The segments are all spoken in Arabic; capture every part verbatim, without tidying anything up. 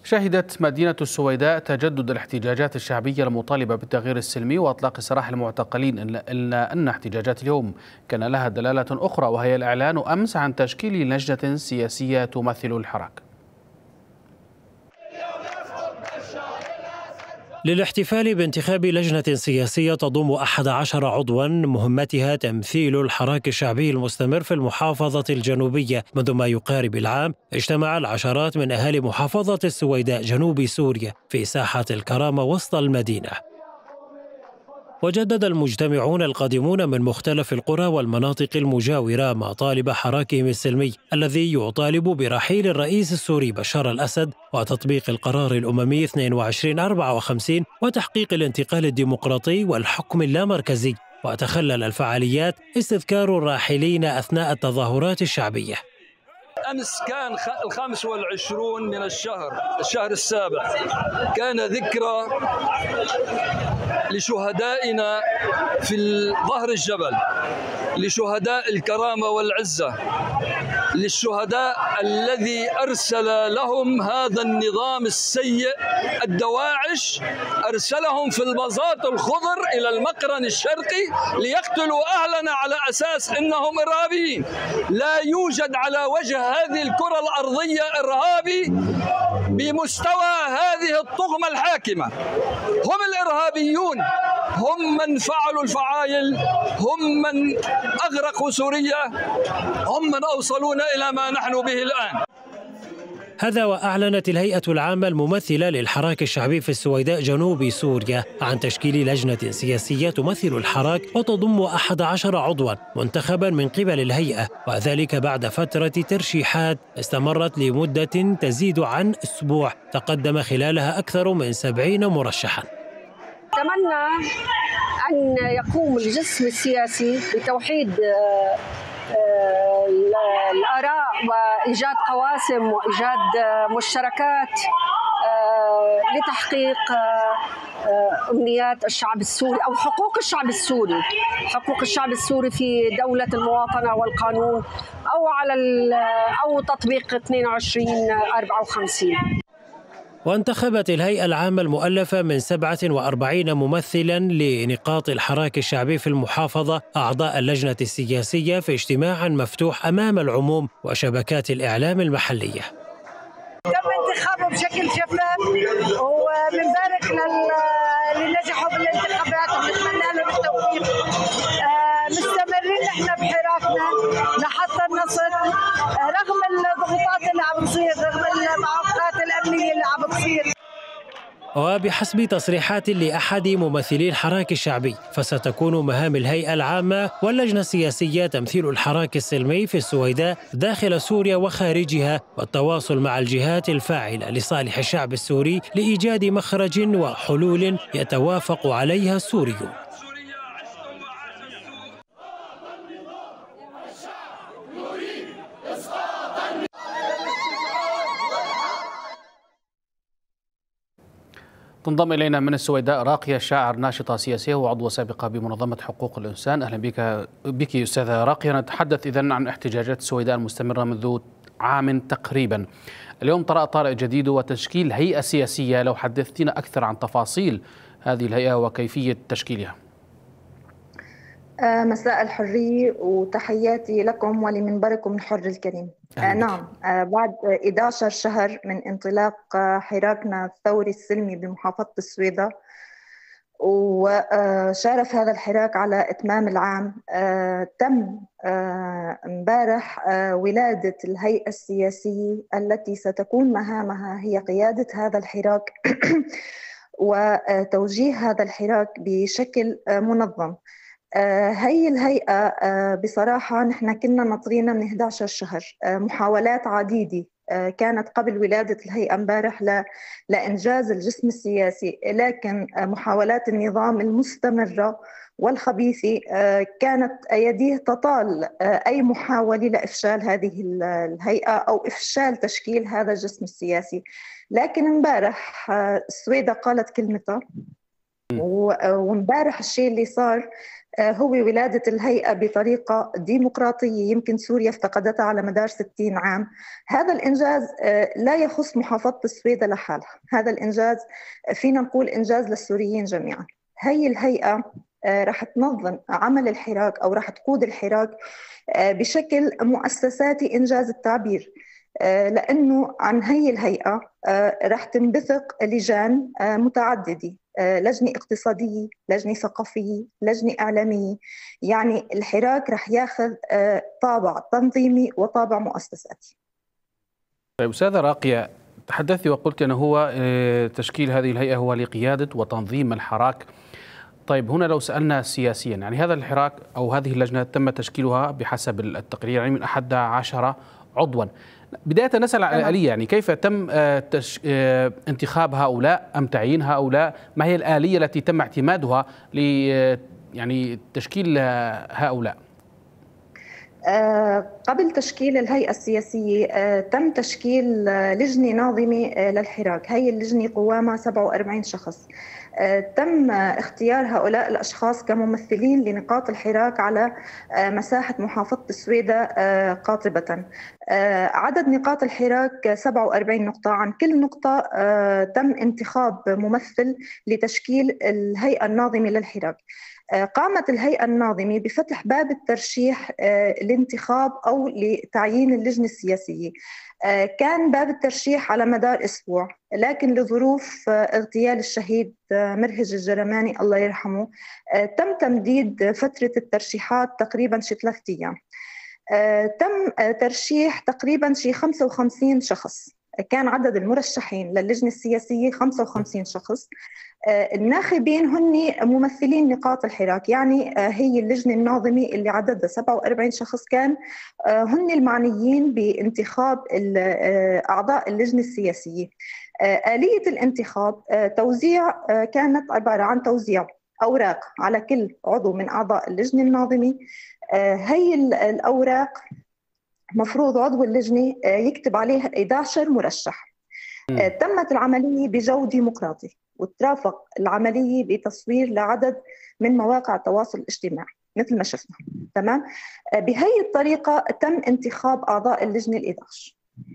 شهدت مدينة السويداء تجدد الاحتجاجات الشعبية المطالبة بالتغيير السلمي وإطلاق سراح المعتقلين، إلا أن احتجاجات اليوم كان لها دلالة أخرى، وهي الإعلان أمس عن تشكيل لجنة سياسية تمثل الحراك. للاحتفال بانتخاب لجنة سياسية تضم أحد عشر عضوا مهمتها تمثيل الحراك الشعبي المستمر في المحافظة الجنوبية، منذ ما يقارب العام اجتمع العشرات من أهالي محافظة السويداء جنوب سوريا في ساحة الكرامة وسط المدينة. وجدد المجتمعون القادمون من مختلف القرى والمناطق المجاورة مطالب حراكهم السلمي الذي يطالب برحيل الرئيس السوري بشار الأسد وتطبيق القرار الأممي اثنين وعشرين أربعة وخمسين وتحقيق الانتقال الديمقراطي والحكم اللامركزي. وتخلل الفعاليات استذكار الراحلين أثناء التظاهرات الشعبية. أمس كان الخامس والعشرون من الشهر الشهر السابع، كان ذكرى لشهدائنا في ظهر الجبل، لشهداء الكرامة والعزة، للشهداء الذي أرسل لهم هذا النظام السيء الدواعش، أرسلهم في البساط الخضر إلى المقرن الشرقي ليقتلوا أهلنا على أساس أنهم إرهابيين. لا يوجد على وجه هذه الكرة الأرضية إرهابي بمستوى هذه الطغمة الحاكمة. هم الإرهابيون، هم من فعلوا الفعائل، هم من أغرقوا سوريا، هم من أوصلونا إلى ما نحن به الآن. هذا وأعلنت الهيئة العامة الممثلة للحراك الشعبي في السويداء جنوب سوريا عن تشكيل لجنة سياسية تمثل الحراك وتضم أحد عشر عضوا منتخبا من قبل الهيئة، وذلك بعد فترة ترشيحات استمرت لمدة تزيد عن أسبوع تقدم خلالها أكثر من سبعين مرشحا. أتمنى أن يقوم الجسم السياسي بتوحيد الآراء وإيجاد قواسم وإيجاد مشتركات لتحقيق أمنيات الشعب السوري أو حقوق الشعب السوري، حقوق الشعب السوري في دولة المواطنة والقانون، أو على أو تطبيق اثنين وعشرين أربعة وخمسين. وانتخبت الهيئة العامة المؤلفة من سبعة وأربعين ممثلا لنقاط الحراك الشعبي في المحافظة أعضاء اللجنة السياسية في اجتماع مفتوح أمام العموم وشبكات الإعلام المحلية. تم انتخابه بشكل شفاف، وبنبارك للي نجحوا بالانتخابات وبنتمنى لهم التوفيق. مستمرين احنا بحراكنا لحتى نصل رغم الضغوطات اللي عم تصير، رغم المعوقات الامنيه اللي عم تصير. وبحسب تصريحات لأحد ممثلي الحراك الشعبي، فستكون مهام الهيئة العامة واللجنة السياسية تمثيل الحراك السلمي في السويداء داخل سوريا وخارجها، والتواصل مع الجهات الفاعلة لصالح الشعب السوري لإيجاد مخرج وحلول يتوافق عليها السوريون. تنضم إلينا من السويداء راقية شاعر، ناشطة سياسية وعضوة سابقة بمنظمة حقوق الإنسان. أهلا بك بك أستاذة راقية. نتحدث إذن عن احتجاجات السويداء المستمرة منذ عام تقريبا. اليوم طرأ طارئ جديد وتشكيل هيئة سياسية، لو حدثتنا أكثر عن تفاصيل هذه الهيئة وكيفية تشكيلها. مساء الحرية وتحياتي لكم ولمنبركم الحر الكريم. آه نعم، آه بعد إحدى عشر شهر من انطلاق آه حراكنا الثوري السلمي بمحافظة السويداء، وشارف هذا الحراك على إتمام العام، آه تم امبارح آه ولادة الهيئة السياسية التي ستكون مهامها هي قيادة هذا الحراك وتوجيه هذا الحراك بشكل آه منظم. آه هي الهيئة آه بصراحة نحن كنا ناطرينها من إحدى عشر شهر، آه محاولات عديدة آه كانت قبل ولادة الهيئة امبارح لإنجاز الجسم السياسي، لكن آه محاولات النظام المستمرة والخبيثة آه كانت أيديه تطال آه أي محاولة لإفشال هذه الهيئة أو إفشال تشكيل هذا الجسم السياسي. لكن امبارح آه السويداء قالت كلمتها، وامبارح الشيء اللي صار هو ولادة الهيئة بطريقة ديمقراطية يمكن سوريا افتقدتها على مدار ستين عام. هذا الإنجاز لا يخص محافظة السويدة لحالها، هذا الإنجاز فينا نقول إنجاز للسوريين جميعا. هي الهيئة رح تنظم عمل الحراك أو رح تقود الحراك بشكل مؤسساتي إنجاز التعبير، لأنه عن هي الهيئة رح تنبثق لجان متعددة، لجنة اقتصادية، لجنة ثقافية، لجنة إعلامية. يعني الحراك رح ياخذ طابع تنظيمي وطابع مؤسساتي. طيب أستاذة راقية، تحدثتي وقلت أنه هو تشكيل هذه الهيئة هو لقيادة وتنظيم الحراك. طيب هنا لو سألنا سياسيا، يعني هذا الحراك أو هذه اللجنة تم تشكيلها بحسب التقرير يعني من أحد عشر عضوا. بداية نسأل عن الآلية، يعني كيف تم تش... انتخاب هؤلاء أم تعيين هؤلاء؟ ما هي الآلية التي تم اعتمادها ل يعني تشكيل هؤلاء؟ قبل تشكيل الهيئة السياسية تم تشكيل لجنة ناظمة للحراك. هي اللجنة قوامها سبعة وأربعين شخص. تم اختيار هؤلاء الأشخاص كممثلين لنقاط الحراك على مساحة محافظة السويدة قاطبة. عدد نقاط الحراك سبعة وأربعين نقطة، عن كل نقطة تم انتخاب ممثل لتشكيل الهيئة الناظمة للحراك. قامت الهيئة الناظمة بفتح باب الترشيح لانتخاب أو لتعيين اللجنة السياسية. كان باب الترشيح على مدار أسبوع، لكن لظروف اغتيال الشهيد مرهج الجرماني الله يرحمه تم تمديد فترة الترشيحات تقريبا شي ثلاثة أيام. تم ترشيح تقريبا شي خمسة وخمسين شخص. كان عدد المرشحين للجنة السياسية خمسة وخمسين شخص. الناخبين هن ممثلين نقاط الحراك، يعني هي اللجنة الناظمة اللي عددها سبعة وأربعين شخص كان هن المعنيين بانتخاب أعضاء اللجنة السياسية. آلية الانتخاب توزيع كانت عبارة عن توزيع أوراق على كل عضو من أعضاء اللجنة الناظمة. هي الأوراق مفروض عضو اللجنة يكتب عليها إحدى عشر مرشح. م. تمت العملية بجو ديمقراطي، وترافق العملية بتصوير لعدد من مواقع التواصل الاجتماعي مثل ما شفنا. تمام. بهي الطريقة تم انتخاب أعضاء اللجنة الإحدى عشر.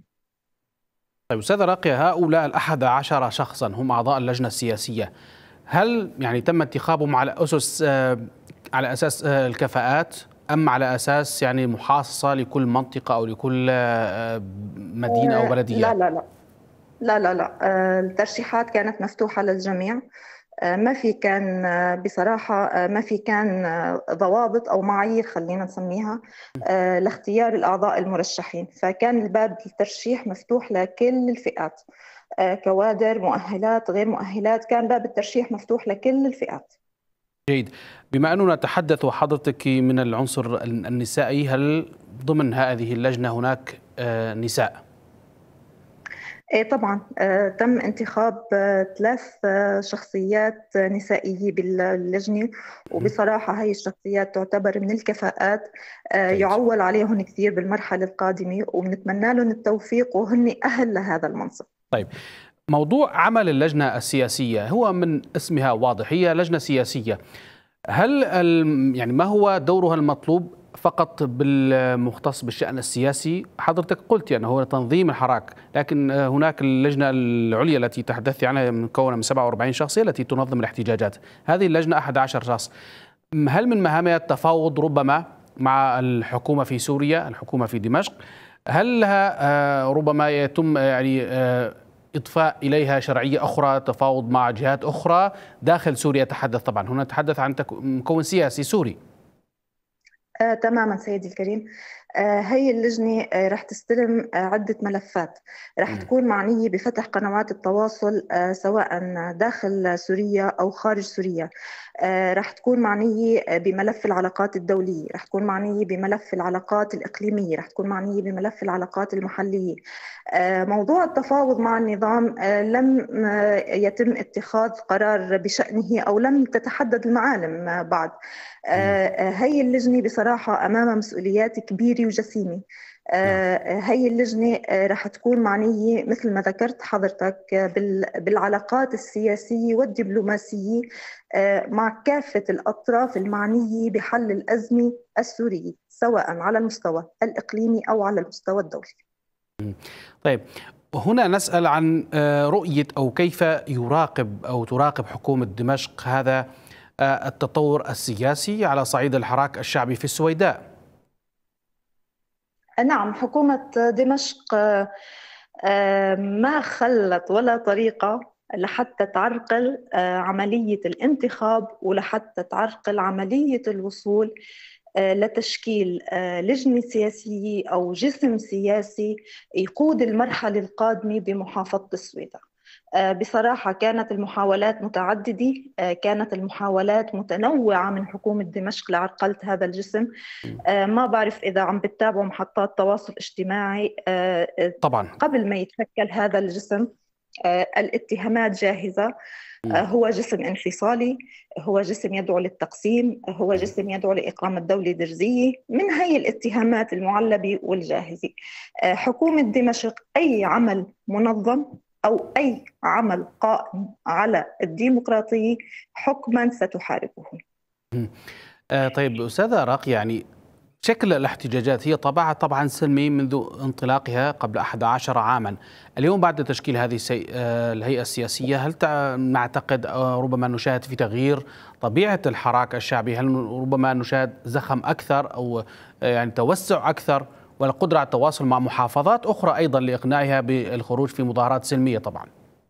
طيب أستاذة راقية، هؤلاء الأحد عشر شخصا هم أعضاء اللجنة السياسية، هل يعني تم انتخابهم على أسس على أساس الكفاءات أم على أساس يعني محاصصة لكل منطقة أو لكل مدينة أو بلدية؟ لا لا لا لا لا لا الترشيحات كانت مفتوحة للجميع. ما في كان بصراحة ما في كان ضوابط أو معايير خلينا نسميها لاختيار الأعضاء المرشحين، فكان الباب الترشيح مفتوح لكل الفئات، كوادر، مؤهلات، غير مؤهلات، كان باب الترشيح مفتوح لكل الفئات. جيد. بما أننا نتحدث وحضرتك من العنصر النسائي، هل ضمن هذه اللجنة هناك نساء؟ إيه طبعا. آه، تم انتخاب آه، ثلاث آه، شخصيات نسائية باللجنة، وبصراحة هاي الشخصيات تعتبر من الكفاءات، آه، يعول عليهم كثير بالمرحلة القادمة، وبنتمنى لهم التوفيق وهن أهل لهذا المنصب. طيب، موضوع عمل اللجنة السياسية هو من اسمها واضح، هي لجنة سياسية. هل يعني ما هو دورها المطلوب فقط بالمختص بالشأن السياسي؟ حضرتك قلت يعني هو تنظيم الحراك، لكن هناك اللجنة العليا التي تحدثت عنها مكونة من سبعة وأربعين شخصية التي تنظم الاحتجاجات. هذه اللجنة أحد عشر شخص. هل من مهامها التفاوض ربما مع الحكومة في سوريا، الحكومة في دمشق؟ هل لها ربما يتم يعني إضفاء إليها شرعية أخرى، تفاوض مع جهات أخرى داخل سوريا؟ تحدث طبعا هنا نتحدث عن مكون سياسي سوري. آه، تماما سيدي الكريم. آه، هي اللجنة آه، رح تستلم آه، عدة ملفات، رح تكون معنية بفتح قنوات التواصل آه، سواء داخل سوريا أو خارج سوريا. آه، رح تكون معنية بملف العلاقات الدولية، رح تكون معنية بملف العلاقات الإقليمية، رح تكون معنية بملف العلاقات المحلية. آه، موضوع التفاوض مع النظام آه، لم آه، يتم اتخاذ قرار بشأنه أو لم تتحدد المعالم آه، بعد. آه، هي اللجنة بصراحة بصراحة أمام مسؤوليات كبيرة وجسيمة. هي اللجنة رح تكون معنية مثل ما ذكرت حضرتك بالعلاقات السياسية والدبلوماسية مع كافة الأطراف المعنية بحل الأزمة السورية، سواء على المستوى الإقليمي أو على المستوى الدولي. طيب، هنا نسأل عن رؤية أو كيف يراقب أو تراقب حكومة دمشق هذا التطور السياسي على صعيد الحراك الشعبي في السويداء. نعم، حكومة دمشق ما خلت ولا طريقة لحتى تعرقل عملية الانتخاب ولحتى تعرقل عملية الوصول لتشكيل لجنة سياسية أو جسم سياسي يقود المرحلة القادمة بمحافظة السويداء. بصراحة كانت المحاولات متعددة، كانت المحاولات متنوعة من حكومة دمشق لعرقلة هذا الجسم. ما بعرف إذا عم بتتابعوا محطات تواصل اجتماعي طبعا قبل ما يتشكل هذا الجسم الاتهامات جاهزة. هو جسم انفصالي، هو جسم يدعو للتقسيم، هو جسم يدعو لإقامة دولة درزية، من هي الاتهامات المعلبة والجاهزة. حكومة دمشق أي عمل منظم أو أي عمل قائم على الديمقراطية حكما ستحاربه. طيب أستاذة راقية، يعني شكل الاحتجاجات هي طبعها طبعا سلمي منذ انطلاقها قبل أحد عشر عاما. اليوم بعد تشكيل هذه الهيئة السياسية، هل نعتقد ربما نشاهد في تغيير طبيعة الحراك الشعبي؟ هل ربما نشاهد زخم أكثر أو يعني توسع أكثر والقدرة على التواصل مع محافظات أخرى أيضا لإقناعها بالخروج في مظاهرات سلمية؟ طبعا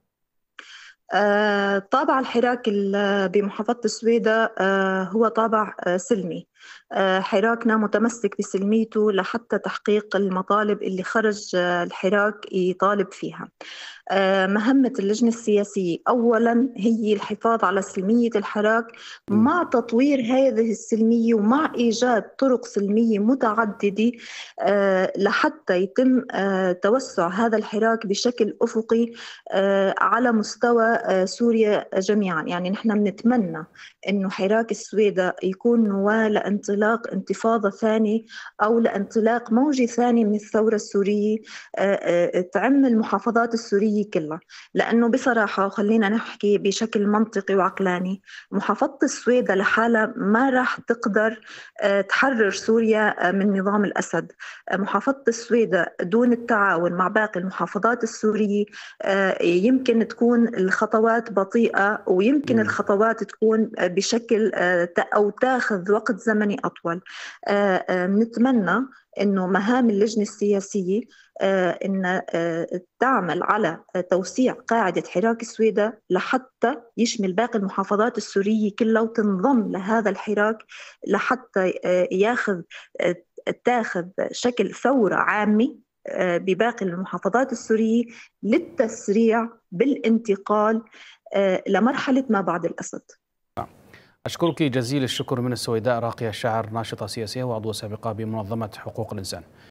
طابع الحراك بمحافظة السويداء هو طابع سلمي. حراكنا متمسك بسلميته لحتى تحقيق المطالب اللي خرج الحراك يطالب فيها. مهمة اللجنة السياسية أولا هي الحفاظ على سلمية الحراك مع تطوير هذه السلمية ومع إيجاد طرق سلمية متعددة لحتى يتم توسع هذا الحراك بشكل أفقي على مستوى سوريا جميعا. يعني نحن بنتمنى إنه حراك السويداء يكون نواة لانطلاق انتفاضة ثانية أو لانطلاق موجة ثانية من الثورة السورية تعم المحافظات السورية كلها. لأنه بصراحة خلينا نحكي بشكل منطقي وعقلاني، محافظة السويداء لحالها ما راح تقدر تحرر سوريا من نظام الأسد. محافظة السويداء دون التعاون مع باقي المحافظات السورية يمكن تكون الخطوات بطيئة، ويمكن الخطوات تكون بشكل أو تاخذ وقت زمني أطول. نتمنى إنه مهام اللجنة السياسية إن تعمل على توسيع قاعدة حراك السويداء لحتى يشمل باقي المحافظات السورية كلها وتنضم لهذا الحراك لحتى ياخذ تاخذ شكل ثورة عامة بباقي المحافظات السورية للتسريع بالانتقال لمرحلة ما بعد الأسد. أشكرك جزيل الشكر من السويداء راقية الشاعر، ناشطة سياسية وعضوة سابقة بمنظمة حقوق الإنسان.